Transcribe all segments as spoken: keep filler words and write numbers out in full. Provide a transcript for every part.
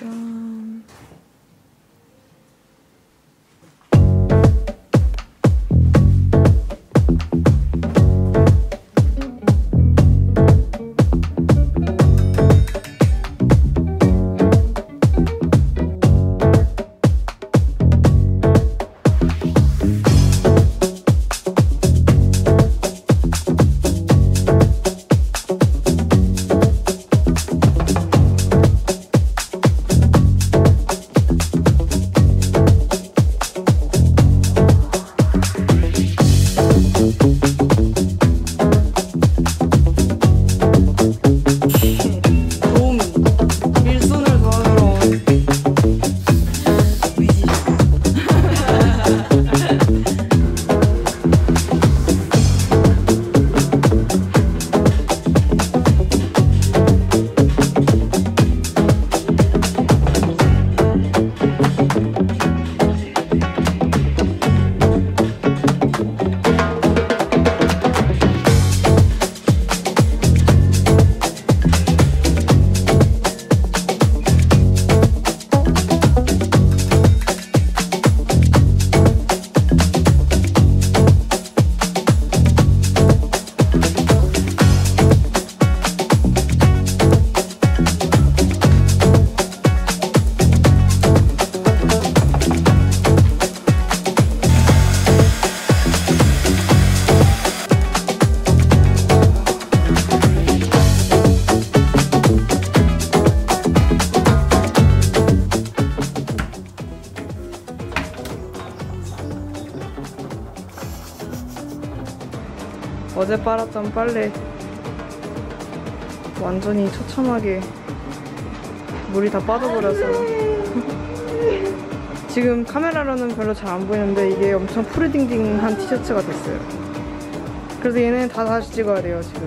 짠. 어제 빨았던 빨래 완전히 처참하게 물이 다 빠져버려서 지금 카메라로는 별로 잘 안 보이는데 이게 엄청 푸르딩딩한 티셔츠가 됐어요. 그래서 얘는 다 다시 찍어야 돼요. 지금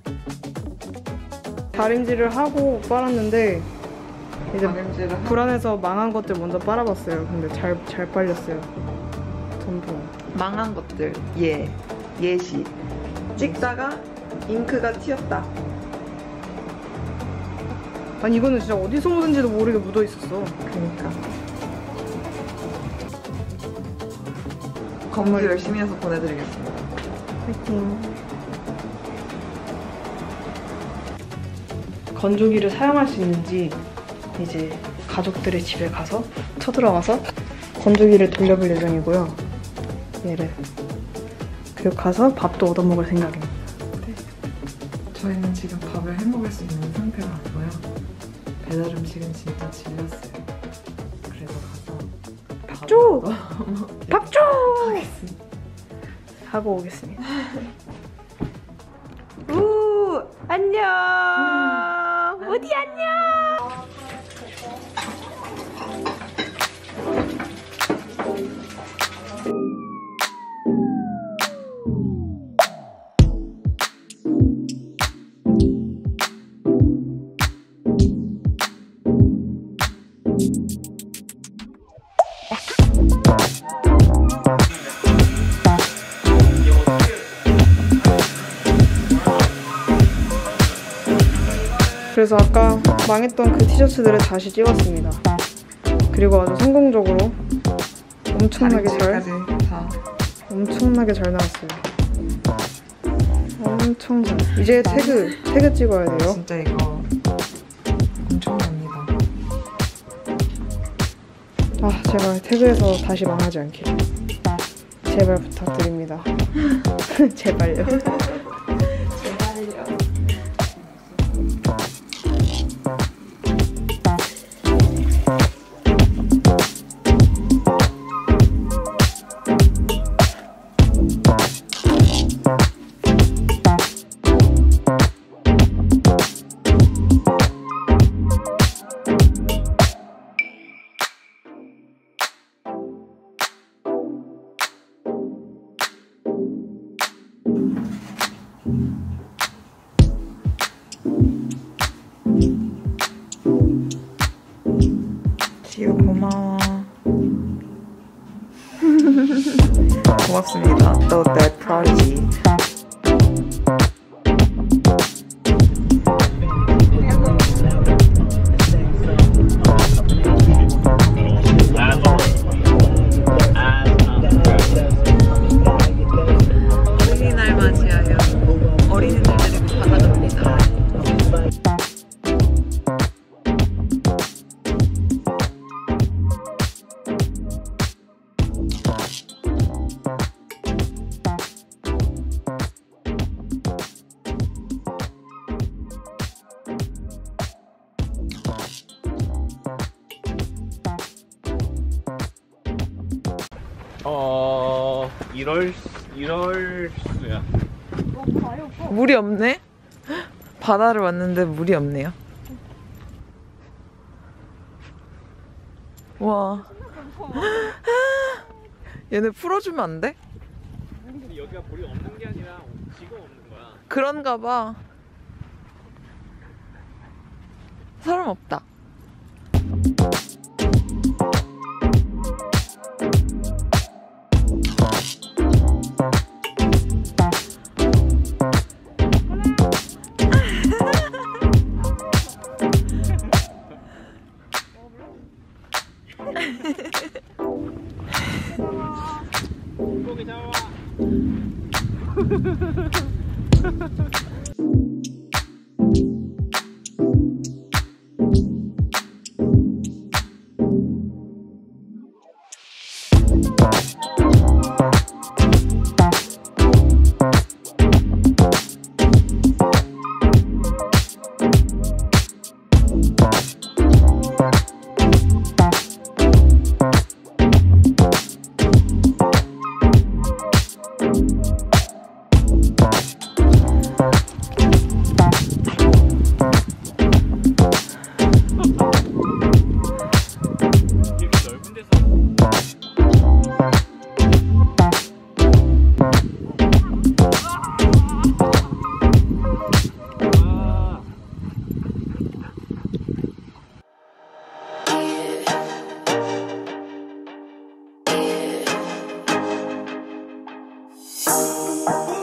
다림질을 하고 빨았는데 이제 불안해서 망한 것들 먼저 빨아봤어요. 근데 잘, 잘 빨렸어요. 전부 망한 것들 예 예시 찍다가 잉크가 튀었다. 아니 이거는 진짜 어디서 묻은지도 모르게 묻어 있었어. 그러니까 검도 열심히 해서 보내드리겠습니다. 화이팅. 건조기를 사용할 수 있는지 이제 가족들의 집에 가서 쳐들어가서 건조기를 돌려볼 예정이고요. 얘를 그리고 가서 밥도 얻어먹을 생각입니다. 네. 저희는 지금 밥을 해먹을 수 있는 상태가 아니고요. 배달 음식은 진짜 질렸어요. 그래서 가서 밥 줘! 네. 밥 줘! 하겠습니다. 하고 오겠습니다. 우! 안녕! 음. 어디 안녕! 그래서 아까 망했던 그 티셔츠들을 다시 찍었습니다. 그리고 아주 성공적으로 엄청나게 잘 다. 엄청나게 잘 나왔어요. 엄청 잘. 이제 태그 태그 찍어야 돼요. 진짜 이거 엄청납니다. 아 제발 태그에서 다시 망하지 않기를 제발 부탁드립니다. 제발요. 지우 고마워. 고맙습니다. 또 내 프로지. 어 이럴 이럴 수야. 물이 없네? 바다를 왔는데 물이 없네요. 와. 얘네 풀어주면 안 돼? 근데 여기가 물이 없는 게 아니라 지금 없는 거야. 그런가 봐. 사람 없다. 물고기 잡아. Oh,